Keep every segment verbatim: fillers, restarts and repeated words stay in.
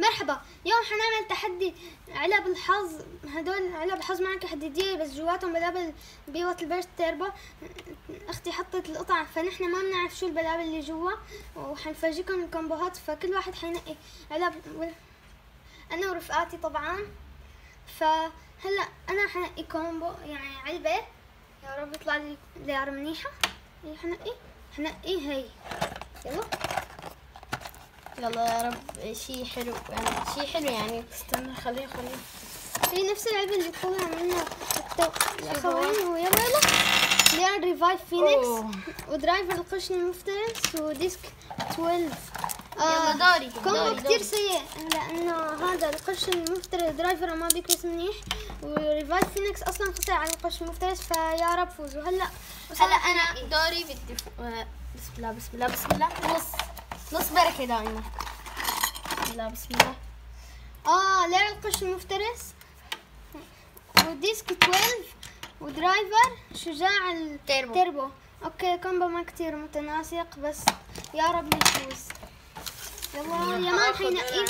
مرحبا، اليوم حنعمل تحدي علب الحظ. هدول علب الحظ معك حديدية بس جواتهم بلابل بيوت البرت تيربو. اختي حطت القطع فنحن ما بنعرف شو البلابل اللي جوا، وحنفرجيكم الكومبوهات. فكل واحد حينقي علب، انا ورفقاتي طبعا. فهلا انا حنقي كومبو، يعني علبة. يا رب يطلع لي ليار منيحة. هي حنقي حنقي هي. يلا يلا يا رب شيء حلو، يعني شيء حلو. يعني استنى خليه خليه هي نفس العلبة اللي طلع منها الأخوين. ويلا يلا ليار ريفايف فينيكس ودرايفر القشن المفترس وديسك اثناشر. آه يلا دوري كومبو كتير سيء لأنه هذا القشن المفترس درايفر ما بيكبس منيح، وريفايف فينيكس أصلا قطع على القشن المفترس. فيا رب فوزوا. هلا هلا أنا دوري بدي بسم الله بسم الله بسم الله. نص نص بركة دائما. بسم الله بسم الله. اه لير القش المفترس وديسك اثناشر ودرايفر شجاع التيربو. تيربو. اوكي كومبو ما كتير متناسق بس يا رب نفوز. يلا يمان حينقي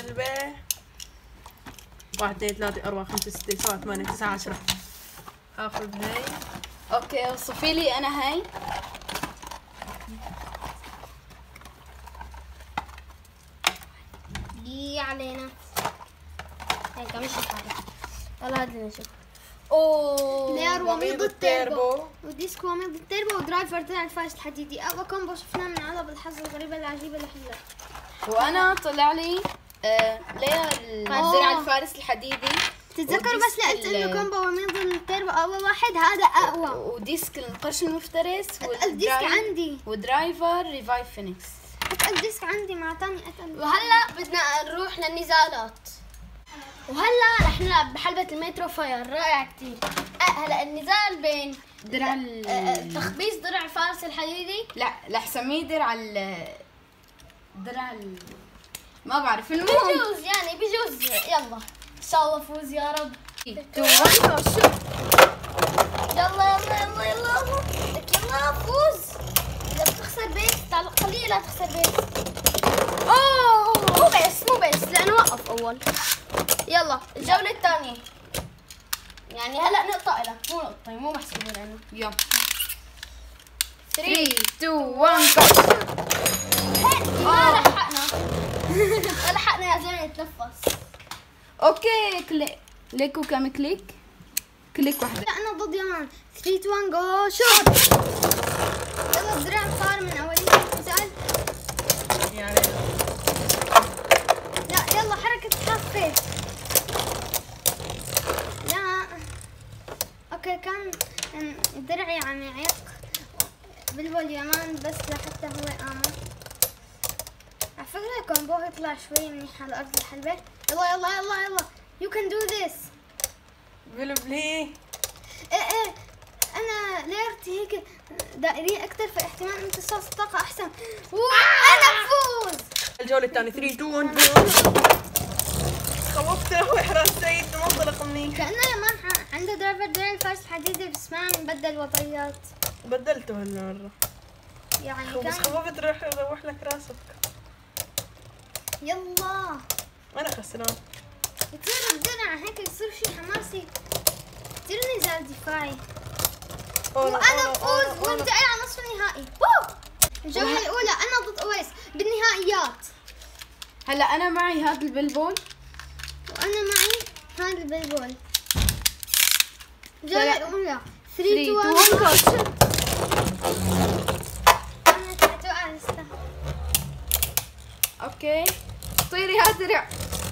واحد اثنين ثلاثة أربعة خمسة ستة سبعة ثمانية تسعة عشرة. آخذ هاي. اوكي وصفي لي أنا هاي. دي علينا هيك مش حاجة. يلا هاد نشوف. اوه لير وميض التيربو وديسك وميض التيربو ودرايفر تاع الفاش الحديدي. اقوى كومبو شفناه من علب الحظ الغريبة العجيبة لهلا. وانا طلع لي آه لير الزرع الفارس الحديدي. تتذكروا بس لقيت انه كومبو وميض التيربو اقوى واحد، هذا اقوى. وديسك القرش المفترس والديسك عندي ودرايفر ريفايف فينيكس. اتقل ديسك عندي مع تاني اتقل. وهلا بدنا نروح للنزالات، وهلا رح نلعب بحلبة المترو فاير. رائع كتير. هلا النزال بين درع تخبيص درع فارس الحديدي. لا رح سميه درع ال درع ال ما بعرف. المهم بجوز يعني بجوز. يلا ان شاء الله فوز يا رب. تو وان شو. يلا يلا يلا يلا لك يلا فوز. اذا بتخسر بيس تعال خليه لا تخسر بيس. اوه مو بيس مو بيس لانه وقف اول. يلا الجولة الثانية، يعني هلا نقطة إلك مو نقطة، مو محسوبة لأنه يلا ثلاثة اثنين واحد جو. ما لحقنا ما لحقنا يا زلمة نتنفس. اوكي كليك ليكو كم كليك؟ كليك واحدة. لا أنا ضد يمان. ثلاثة اثنين واحد جو شوت. يلا الدرع صار من أولية النزال. يعني لا يلا حركة حافة. لا اوكي كان درعي عم يعيق بلبل يمان بس لحتى هو قام. على فكرة كومبو يطلع شوي منيح على أرض الحلبة. يلا يلا يلا يلا you can do this. بلبلي ايه ايه انا ليرتي هيك دائرية أكثر فاحتمال امتصاص الطاقة أحسن. أنا بفوز. الجولة الثانية ثلاثة اثنين واحد خوفته وإحراج سيد منطلق مني. كأنه يمان عنده درايفر درع الفارس الحديدي بس ما عم يبدل وضعيات. بدلته هالمرة يعني بس كان خوفت روح روح لك راسك. يلا أنا خسران. يصير الدرع هيك يصير شي حماسي. كثير نزال دفاعي. وأنا بفوز وانتقل على نصف النهائي. الجولة الأولى أنا ضد أويس بالنهائيات. هلا أنا معي هذا البلبول وأنا معي هذا البلبول. الجولة الأولى ثلاثة اثنين واحد. أنا حتوقع لسه. اوكي طيري هذا درع.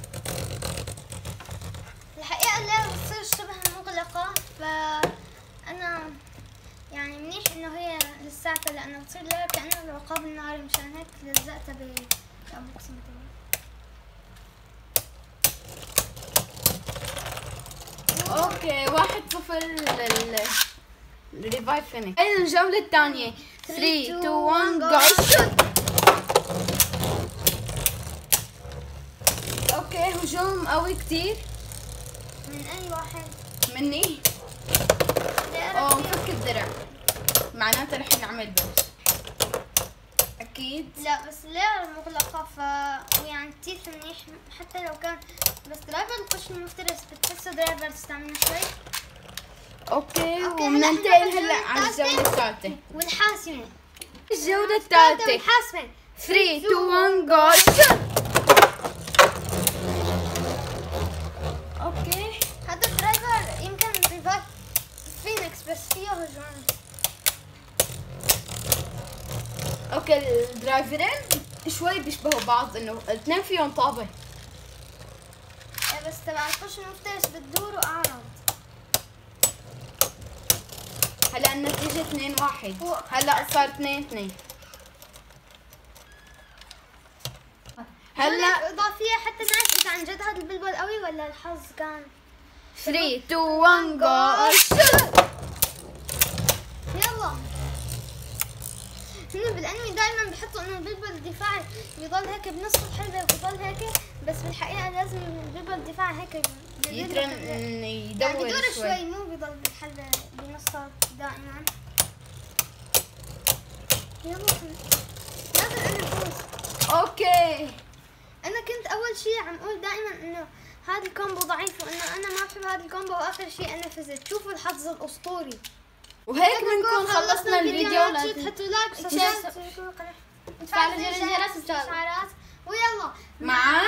الحقيقة اللعبة بتصير شبه مغلقة، فأنا يعني منيح إنه هي لساتها لأنه بتصير لعبة كأنه العقاب الناري. مشان هيك لزقتها بالبوكس تبعي. اوكي واحد صفر لل للريفايف فينيكس. هاي الجولة الثانية ثلاثة اثنين واحد جو شوت. اوكي هجوم قوي كتير. من أي واحد؟ مني. اوه نفك الدرع معناته رح نعمل بوس. اكيد. لا بس ليه مغلقة ف ويعني كتير منيح حتى لو كان بس درايفر القش المفترس بتحسه درايفر تستعمله شوي. اوكي أوكي، وبننتقل هلا هلا على الجولة الثالثة. والحاسمة. الجولة الثالثة. والحاسمة. ثلاثة اثنين واحد جو شوت. اوكي هذا الدرايفر يمكن ريفايف فينيكس بس فيه هجوم. اوكي الدرايفرين شوي بيشبهوا بعض انه الاثنين فيهم طابة. إيه بس تبع القش المفترس بتدوروا اعرض. هلا النتيجة اثنين واحد. هلا صار اثنين اثنين. هلا هلا اضافية حتى نعرف اذا عن جد هذا البلبل قوي ولا الحظ كان. ثلاثة اثنين واحد جو شوت. يلا. هن بالانمي دائما بحطوا انه البلبل الدفاعي بيضل هيك بنص الحلبة وبيضل هيك بس بالحقيقة لازم البلبل الدفاعي هيك يترن يعني يدور بدور شوي. شوي مو بيضل بالحلبة بنصها دائما. يلا لازم انا افوز. اوكي انا كنت اول شيء عم اقول دائما انه هذا الكومبو ضعيف وانه انا ما بحب هذا الكومبو واخر شيء انا فزت. شوفوا الحظ الاسطوري. وهيك بنكون خلصنا الفيديو. لا تحطوا لايك وسبسكرايب تفعلوا زر الجرس ويلا مع